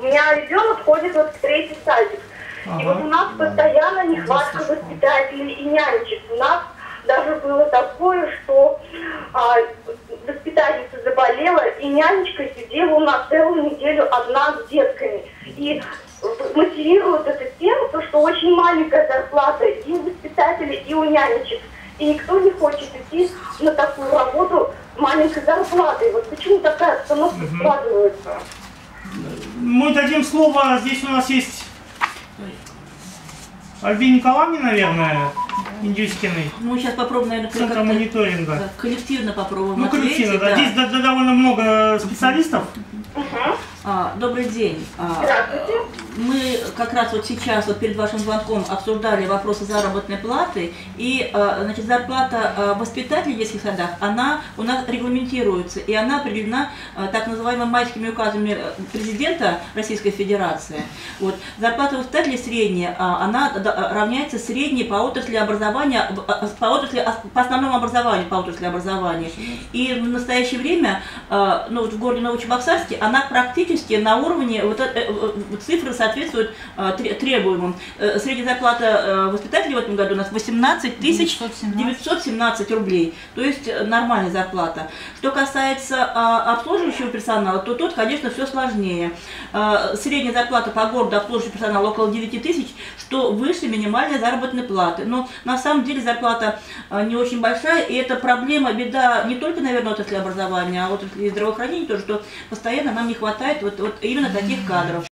меня ребенок ходит вот в 3-й садик. И вот у нас постоянно нехватка воспитателей и нянечек. У нас даже было такое, что воспитательница заболела, и нянечка сидела у нас целую неделю одна с детками. И мотивирует это тем, что очень маленькая зарплата и у воспитателей, и у нянечек. И никто не хочет идти на такую работу с маленькой зарплатой. Вот почему такая обстановка складывается? Мы дадим слово, здесь у нас есть Альбине Николаевне, наверное, Индюськиной. Мы сейчас попробуем, наверное, Центра мониторинга. Да, коллективно попробуем. Ну, коллективно, да. Здесь довольно много специалистов. Добрый день. Здравствуйте. Мы как раз вот сейчас, вот перед вашим звонком, обсуждали вопросы заработной платы. И, значит, зарплата воспитателей в детских садах, она у нас регламентируется. И она определена так называемыми майскими указами президента Российской Федерации. Вот. Зарплата воспитателей средняя, она равняется средней по отрасли образования, по основному образованию, по отрасли образования. И в настоящее время, ну, вот в городе Новочебоксарске, она практически на уровне, вот, цифры соответствуют требуемым. Средняя зарплата воспитателей в этом году у нас 18 917 рублей, то есть нормальная зарплата. Что касается обслуживающего персонала, то тут, конечно, все сложнее. Средняя зарплата по городу обслуживающего персонала около 9 тысяч, что выше минимальной заработной платы. Но на самом деле зарплата не очень большая, и это проблема, беда не только, наверное, отрасли образования, а отрасли здравоохранения тоже, что постоянно нам не хватает вот именно таких кадров.